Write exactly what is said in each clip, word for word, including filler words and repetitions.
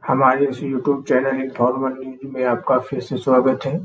हमारे इस YouTube channel informal news में आपका फिर से स्वागत है।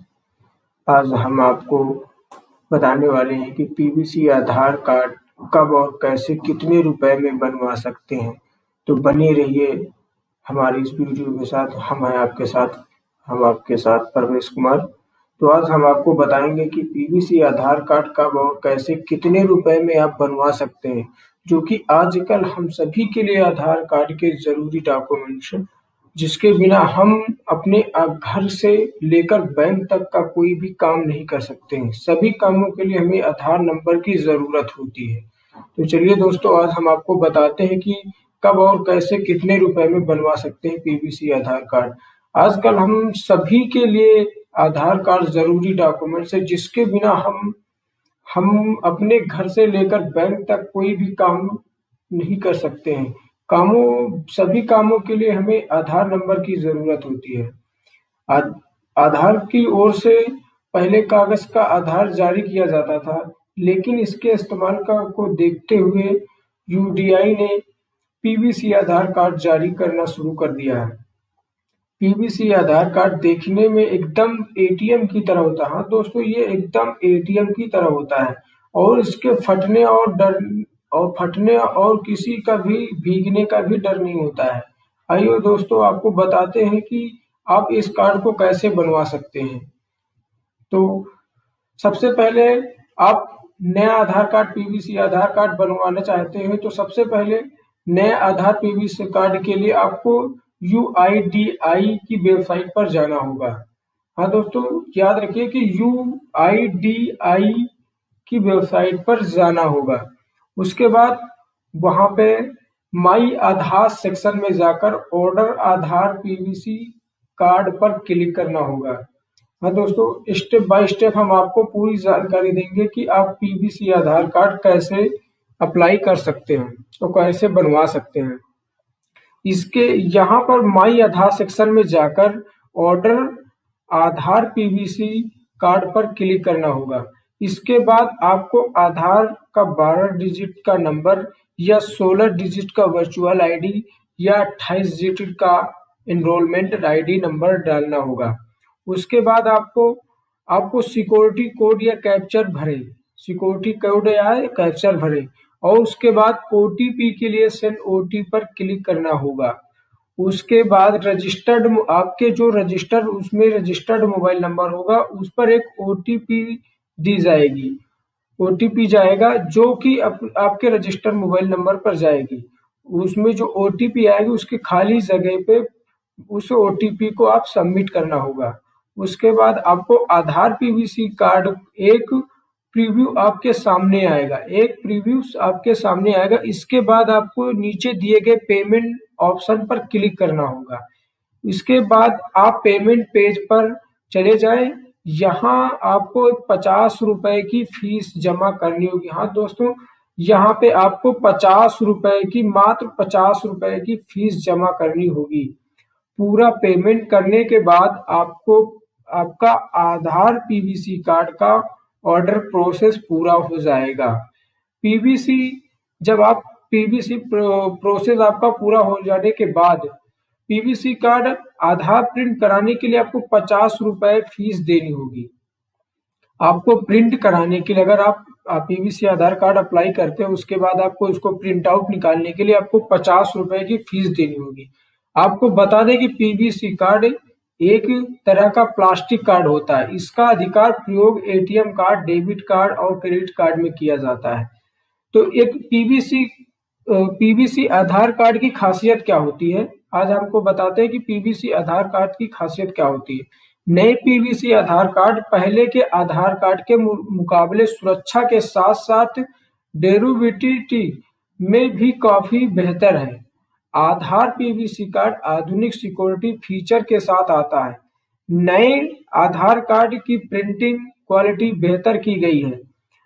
आज हम आपको बताने वाले हैं कि पीवीसी आधार कार्ड कब और कैसे कितने रुपए में बनवा सकते हैं। तो बने रहिए हमारी इस वीडियो के साथ। हम हैं आपके साथ हम आपके साथ परवेश कुमार। तो आज हम आपको बताएंगे कि पीवीसी आधार कार्ड कब और कैसे कितने रुपए में आप बनवा सकते हैं, जो कि आजकल हम सभी के लिए आधार कार्ड के जरूरी डॉक्यूमेंट्स, जिसके बिना हम अपने घर से लेकर बैंक तक का कोई भी काम नहीं कर सकते हैं। सभी कामों के लिए हमें आधार नंबर की जरूरत होती है। तो चलिए दोस्तों, आज हम आपको बताते हैं कि कब और कैसे कितने रुपए में बनवा सकते हैं पीवीसी आधार कार्ड। आजकल हम सभी के लिए आधार कार्ड जरूरी डॉक्यूमेंट्स है, जिसके बिना हम हम अपने घर से लेकर बैंक तक कोई भी काम नहीं कर सकते हैं। कामों सभी कामों के लिए हमें आधार नंबर की जरूरत होती है। आ- आधार की ओर से पहले कागज का आधार जारी किया जाता था, लेकिन इसके इस्तेमाल का को देखते हुए यूडीआई ने पीवीसी आधार कार्ड जारी करना शुरू कर दिया है। पीवीसी आधार कार्ड देखने में एकदम एटीएम की तरह होता है। हाँ दोस्तों, ये एकदम एटीएम की तरह होता है और इसके फटने और डर और फटने और किसी का भी भीगने का भी डर नहीं होता है। आइए दोस्तों, आपको बताते हैं कि आप इस कार्ड को कैसे बनवा सकते हैं। तो सबसे पहले आप नया Aadhaar card PVC Aadhaar card बनवाना चाहते हैं, तो सबसे पहले नए आधार पीवीसी कार्ड के लिए आपको यूआईडीआई की वेबसाइट पर जाना होगा। हाँ दोस्तों, याद रखिए कि यूआईडीआई की वेबसाइट पर जाना होगा। उसके बाद वहां पे माई आधार सेक्शन में जाकर ऑर्डर आधार पीवीसी कार्ड पर क्लिक करना होगा। हाँ दोस्तों, स्टेप बाय स्टेप हम आपको पूरी जानकारी देंगे कि आप पीवीसी आधार कार्ड कैसे अप्लाई कर सकते हैं और कैसे बनवा सकते हैं। इसके यहाँ पर माई आधार सेक्शन में जाकर ऑर्डर आधार पीवीसी कार्ड पर क्लिक करना होगा। इसके बाद आपको आधार का बारह डिजिट का नंबर या सोलह डिजिट का वर्चुअल आईडी या अट्ठाईस डिजिट का एनरोलमेंट आईडी नंबर डालना होगा। उसके बाद आपको आपको सिक्योरिटी कोड या कैप्चर भरे सिक्योरिटी कोड या कैप्चर भरे और उसके बाद ओटीपी के लिए सेंड ओटीपी पर क्लिक करना होगा। उसके बाद रजिस्टर्ड आपके जो रजिस्टर उसमें रजिस्टर्ड मोबाइल नंबर होगा, उस पर एक ओटीपी दी जाएगी ओटीपी जाएगा, जो कि आप, आपके रजिस्टर्ड मोबाइल नंबर पर जाएगी। उसमें जो ओटीपी आएगी उसके खाली जगह पे उस ओटीपी को आप सबमिट करना होगा। उसके बाद आपको आधार पीवीसी कार्ड एक प्रीव्यू आपके सामने आएगा एक प्रीव्यू आपके सामने आएगा। इसके बाद आपको नीचे दिए गए पेमेंट ऑप्शन पर क्लिक करना होगा। इसके बाद आप पेमेंट पेज पर चले जाएं। यहाँ आपको पचास रुपए की फीस जमा करनी होगी। हाँ दोस्तों, यहाँ पे आपको पचास रुपए की मात्र पचास रुपए की फीस जमा करनी होगी। पूरा पेमेंट करने के बाद आपको आपका आधार पीवीसी कार्ड का ऑर्डर प्रोसेस पूरा हो जाएगा। पीवीसी जब आप पीवीसी प्रोसेस आपका पूरा हो जाने के बाद पीवीसी कार्ड आधार प्रिंट कराने के लिए आपको पचास रुपए फीस देनी होगी। आपको प्रिंट कराने के लिए, अगर आप पीवीसी आधार कार्ड अप्लाई करते हैं उसके बाद आपको इसको प्रिंट आउट निकालने के लिए आपको पचास रुपए की फीस देनी होगी। आपको बता दें कि पीवीसी कार्ड एक तरह का प्लास्टिक कार्ड होता है। इसका अधिकार प्रयोग एटीएम कार्ड, डेबिट कार्ड और क्रेडिट कार्ड में किया जाता है। तो एक पीवीसी पीवीसी आधार कार्ड की खासियत क्या होती है, आज हमको बताते हैं कि पीवीसी आधार कार्ड की खासियत क्या होती है। नए पीवीसी आधार कार्ड पहले के आधार कार्ड के मुकाबले सुरक्षा के साथ साथ ड्यूरेबिलिटी में भी काफी बेहतर है। आधार पीवीसी कार्ड आधुनिक सिक्योरिटी फीचर के साथ आता है। नए आधार कार्ड की प्रिंटिंग क्वालिटी बेहतर की गई है।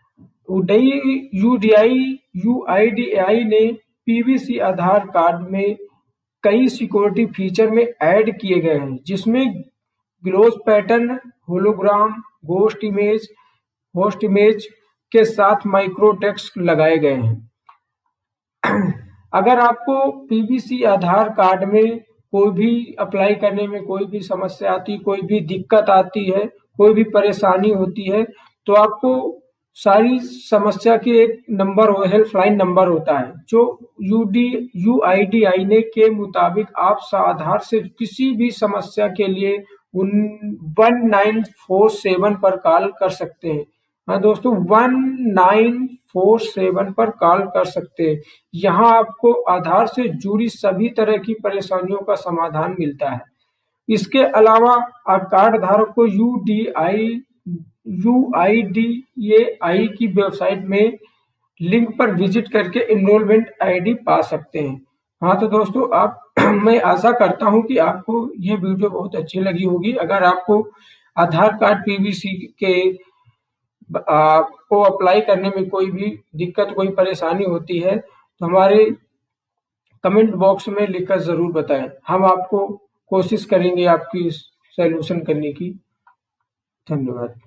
यूडीआई यूआईडीआई ने पीवीसी आधार कार्ड में कई सिक्योरिटी फीचर में ऐड किए गए हैं, जिसमें gloss pattern, hologram, ghost image host image के साथ माइक्रो टेक्स्ट लगाए गए हैं। अगर आपको पीवीसी आधार कार्ड में कोई भी अप्लाई करने में कोई भी समस्या आती, कोई भी दिक्कत आती है, कोई भी परेशानी होती है, तो आपको सारी समस्या के एक नंबर हो, हेल्पलाइन नंबर होता है, जो यूडी यूआईडीआई ने के मुताबिक आप आधार से किसी भी समस्या के लिए उन वन नाइन फोर सेवन पर कॉल कर सकते हैं। हाँ दोस्तों, वन नाइन फोर सेवन पर कॉल कर सकते हैं। यहाँ आपको आधार से जुड़ी सभी तरह की परेशानियों का समाधान मिलता है। इसके अलावा आप कार्ड धारक को यूडीआई यूआईडीएआई की वेबसाइट में लिंक पर विजिट करके एनरोलमेंट आईडी पा सकते हैं। हाँ तो दोस्तों, आप मैं आशा करता हूं कि आपको ये वीडियो बहुत अच्छी लगी होगी। अगर आपको आधार कार्ड पीवीसी के आपको अप्लाई करने में कोई भी दिक्कत, कोई परेशानी होती है, तो हमारे कमेंट बॉक्स में लिखकर जरूर बताएं। हम आपको कोशिश करेंगे आपकी सॉल्यूशन करने की। धन्यवाद।